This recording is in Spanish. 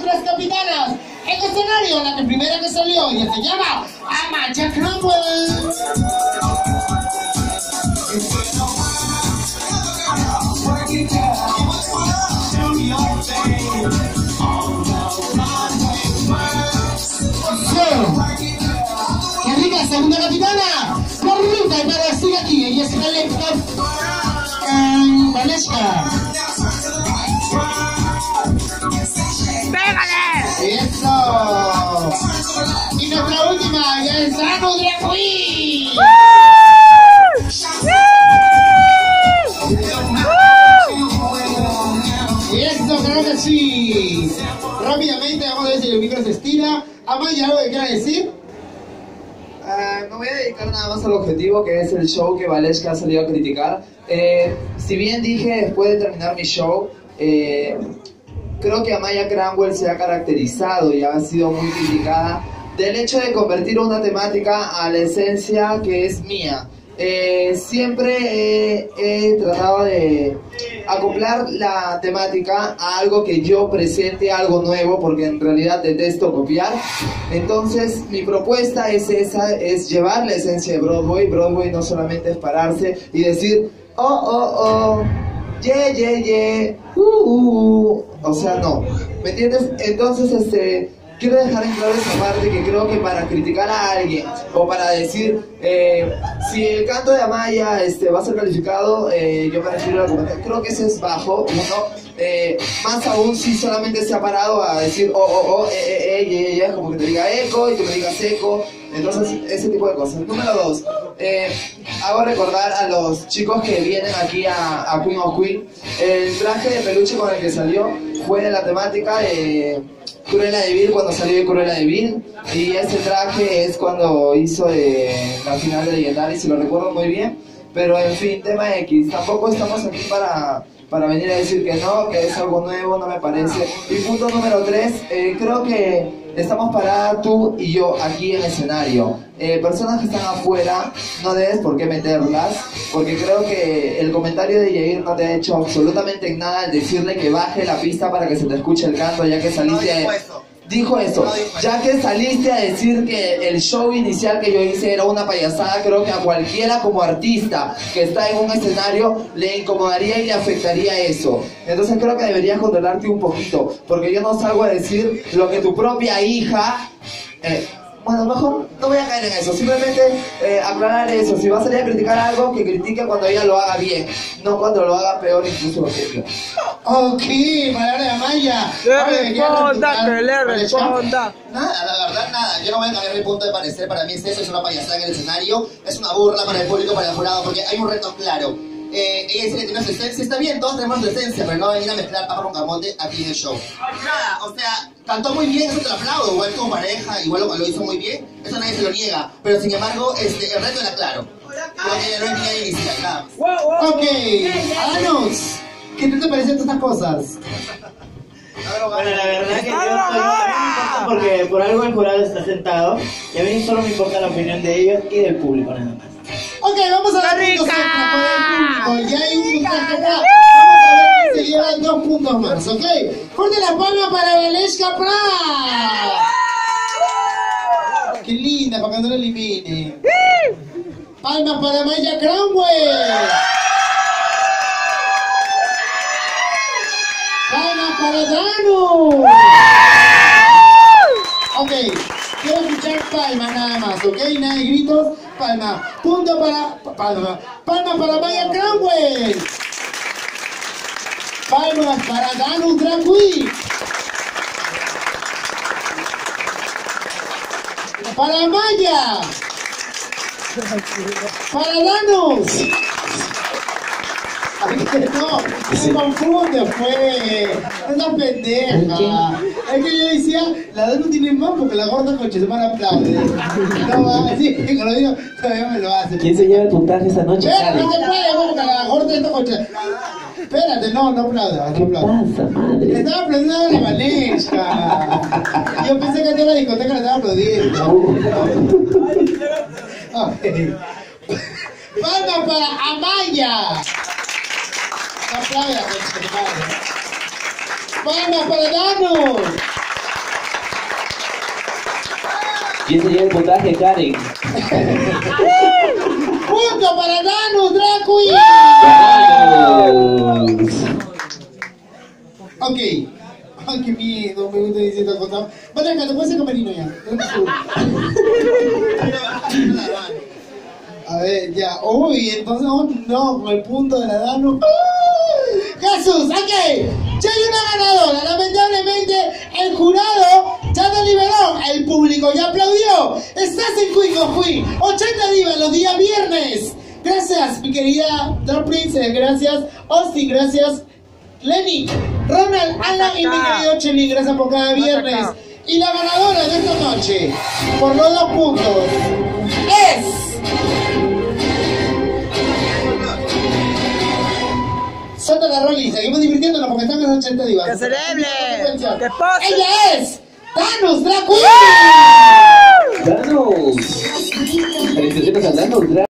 nuestras capitanas. En el escenario, la primera que salió, y se llama Amaya Cromwell. ¡Qué rica, segunda capitana! ¡Por ruta y para sigue aquí! Ella es Valesca. ¡Pégale! ¡Eso! Y nuestra última, ya es Danu Drag Queen. ¡Eso, claro que sí! Rápidamente, vamos a ver si el micro se estira. Amaya, ¿algo que quiera decir? Me voy a dedicar nada más al objetivo, que es el show que Valesca ha salido a criticar. Si bien dije después de terminar mi show, creo que Amaya Cromwell se ha caracterizado y ha sido muy criticada del hecho de convertir una temática a la esencia que es mía. Siempre he tratado de acoplar la temática a algo que yo presente, algo nuevo, porque en realidad detesto copiar. Entonces mi propuesta es esa, es llevar la esencia de Broadway. Broadway no solamente es pararse y decir oh, yeah, o sea, no, ¿me entiendes? Entonces quiero dejar en claro esa parte, que creo que para criticar a alguien o para decir si el canto de Amaya va a ser calificado, yo me refiero a comentar, creo que ese es bajo, más aún si solamente se ha parado a decir como que te diga eco y que me digas eco. Entonces, ese tipo de cosas. Número 2, hago recordar a los chicos que vienen aquí a Queen of Queen. El traje de peluche con el que salió fue de la temática de Cruella de Vil, cuando salió de Cruella de Vil. Y ese traje es cuando hizo la final de Legendary, si lo recuerdo muy bien. Pero en fin, tema X. Tampoco estamos aquí para venir a decir que no, que es algo nuevo, no me parece. Y punto número 3, creo que estamos paradas tú y yo aquí en el escenario. Personas que están afuera, no debes por qué meterlas, porque creo que el comentario de Yair no te ha hecho absolutamente nada al decirle que baje la pista para que se te escuche el canto, ya que saliste dijo eso, ya que saliste a decir que el show inicial que yo hice era una payasada. Creo que a cualquiera como artista que está en un escenario le incomodaría y le afectaría eso. Entonces creo que deberías controlarte un poquito, porque yo no salgo a decir lo que tu propia hija... bueno, mejor no voy a caer en eso, simplemente aclarar eso. Si va a salir a criticar algo, que critique cuando ella lo haga bien, no cuando lo haga peor, incluso lo que yo. Ok, palabra de Amaya. Que le responda. Nada, la verdad, nada. Yo no voy a cambiar mi punto de parecer. Para mí es eso, es una payasada en el escenario. Es una burla para el público, para el jurado, porque hay un reto claro. Ella dice que tiene su esencia, está bien, todos tenemos su esencia, pero no venir a mezclar papa con camote aquí en el show. Nada, o sea, cantó muy bien, eso te lo aplaudo, igual como pareja, igual lo hizo muy bien, eso nadie se lo niega, pero sin embargo, el reto era claro. Porque no tenía inicial, nada más. Ok, Anos, ¿qué te parecen todas estas cosas? Bueno, la verdad que yo no me importa, porque por algo el jurado está sentado y a mí solo me importa la opinión de ellos y del público nada más. Ok, vamos a dar puntos extra por el público. Ya hay un puntaje acá. Vamos a ver quién se lleva 2 puntos más, ¿ok? Fuerte la palma para Valesca Prat. Qué linda, para que no la elimine. Palmas para Amaya Cromwell. Palmas para Danu. Ok, quiero escuchar palmas nada más, ¿ok? Nada de gritos. Palma, punto para... Palma para Amaya Cromwell. Palmas para Danu Drag Queen. Para Amaya. Para Danus. No, se confunde, fue. Esa pendeja. Es que yo decía, la Danu tiene más porque la gorda coche se para aplaude. No va, así que lo digo, todavía me lo hace. ¿Quién se lleva el puntaje esta noche? Pero no se puede, porque la gorda de esta coche. Espérate, no aplauda, no aplauda. ¿Qué pasa, madre? Estaba aplaudiendo a la Valesca. Yo pensé que toda la discoteca la estaba aplaudiendo. Okay. Palmas para Amaya. No aplauda, madre. Palmas para Danu. Y ese sería el puntaje, Karen. ¡Punto para Danus, Drag Queen! Ok. Ay, qué miedo, me gusta decir esta cosa. Vale, acá, te puedes ser camerino ya. A ver, ya. Uy, entonces no, con el punto de la Danus. Jesús, ok. Ya hay una ganadora. Lamentablemente, el jurado ya deliberó. El público ya aplaudió. Estás en Queen Queen. 80 divas los días viernes. Gracias, mi querida Dark Princess. Gracias, Austin. Gracias, Lenny, Ronald, Alan y mi querido Chelín. Gracias por cada viernes. Y la ganadora de esta noche, por los 2 puntos, es... Santa la Rolly, seguimos divirtiéndonos porque están en 80 divas. ¡Que celebre! ¡Que pase! ¡Ella es! ¡Danus, Drag Queen! ¡Danos! ¡Felicitaciones a Danos, Drag